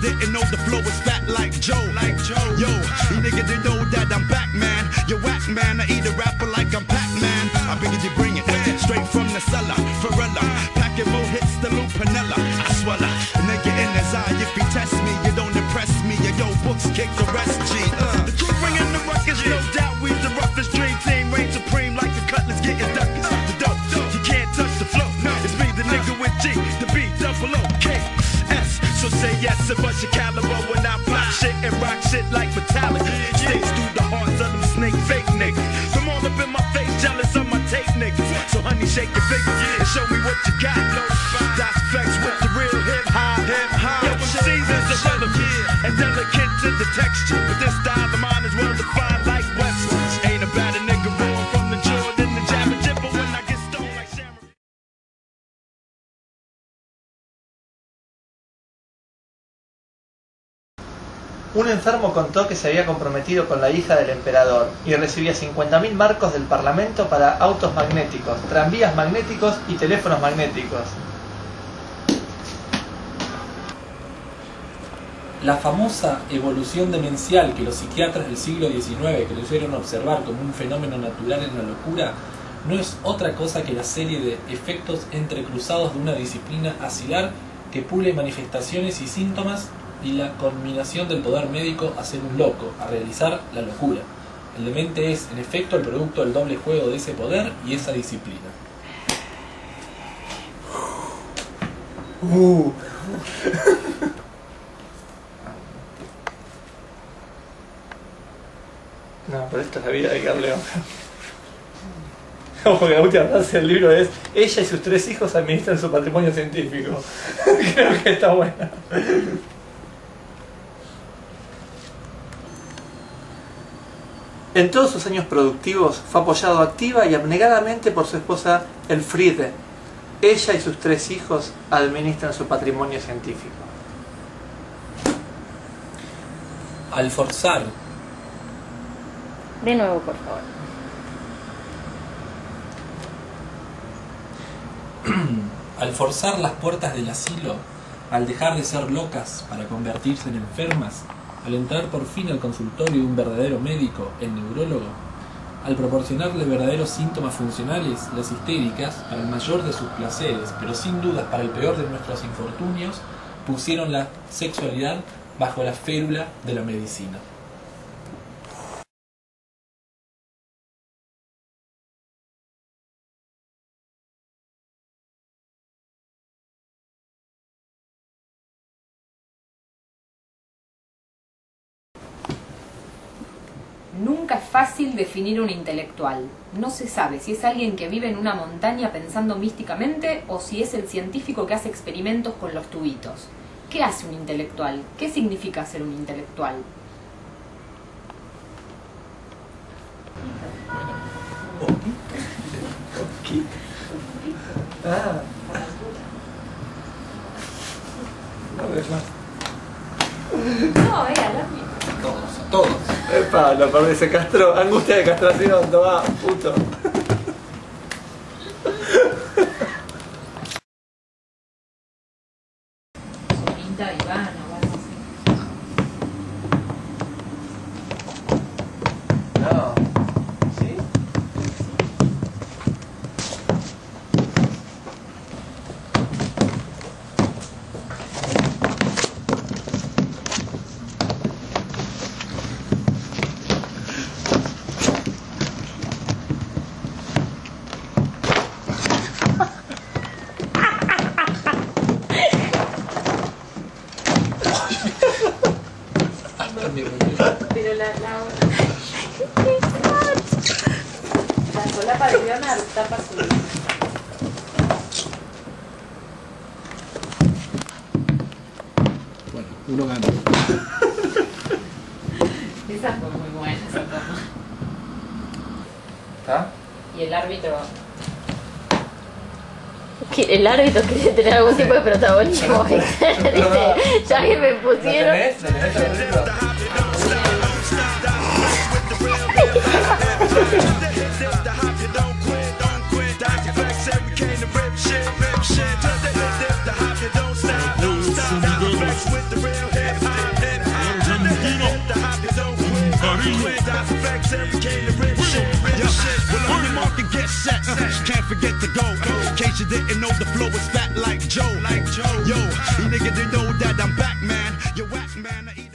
didn't know the flow was fat like Joe. Yo, you niggas didn't know that I'm back, man. You whack, man. I eat a rapper like I'm Pac-Man. I figured you bring it straight from the cellar. Ferrella, packing more hits than Lou Panella. I swallow, nigga in his eye. If he test me, you don't impress me. Yo, books kick the rest, G. The crew bringing the ruckus, no doubt. We the roughest dream team, reign supreme like the Cutlass getting duckers. The dope, you can't touch the flow. It's me, the nigga with G, the B, double O, K, S. So say yes and bust your caliber when I fly shit and rock shit like Metallica. Stays through the hearts of them snake fake niggas. Come all up in my face, jealous of my tape niggas. So honey, shake your fingers and show me what you got. That's facts with the real hip hop. Yo, MCs is irrelevant and delicate to the texture, but this style of mine is well defined like Westlands. Ain't about a nigga wrong from the Jordan, the jab and jibber when I get stoned like Sharon. Un enfermo contó que se había comprometido con la hija del emperador y recibía 50.000 marcos del parlamento para autos magnéticos, tranvías magnéticos y teléfonos magnéticos. La famosa evolución demencial que los psiquiatras del siglo XIX creyeron observar como un fenómeno natural en la locura no es otra cosa que la serie de efectos entrecruzados de una disciplina asilar que pule manifestaciones y síntomas y la culminación del poder médico a ser un loco, a realizar la locura. El demente es, en efecto, el producto del doble juego de ese poder y esa disciplina. No, pero esto es la vida de Carleón. Como que la última frase del libro es: ella y sus 3 hijos administran su patrimonio científico. Creo que está buena. En todos sus años productivos fue apoyado activa y abnegadamente por su esposa Elfriede. Ella y sus 3 hijos administran su patrimonio científico. Al forzar. De nuevo, por favor. Al forzar las puertas del asilo, al dejar de ser locas para convertirse en enfermas, al entrar por fin al consultorio de un verdadero médico, el neurólogo, al proporcionarle verdaderos síntomas funcionales, las histéricas, para el mayor de sus placeres, pero sin dudas para el peor de nuestros infortunios, pusieron la sexualidad bajo la férula de la medicina. Nunca es fácil definir un intelectual. No se sabe si es alguien que vive en una montaña pensando místicamente o si es el científico que hace experimentos con los tubitos. ¿Qué hace un intelectual? ¿Qué significa ser un intelectual? No, la Todos. Epa, lo perdí, se castró. Angustia de castración, toma, puto. Pinta Ivana o algo así. No. ¿Sí? Pero la solapa de Ivana tapa su... Bueno, uno gana. Esa fue muy buena, esa toma. ¿Ah? Y el árbitro... El árbitro quiere tener algún tipo de protagonismo. ¿Viste? Ya que me pusieron... ¿Lo tenés el árbitro? With the real hip bags and we came to rip shit. Yo, well, on your mark and get set. Can't forget to go. In case you didn't know, the flow is fat like Joe. Yo, you niggas didn't know that I'm back, man. You whack, man.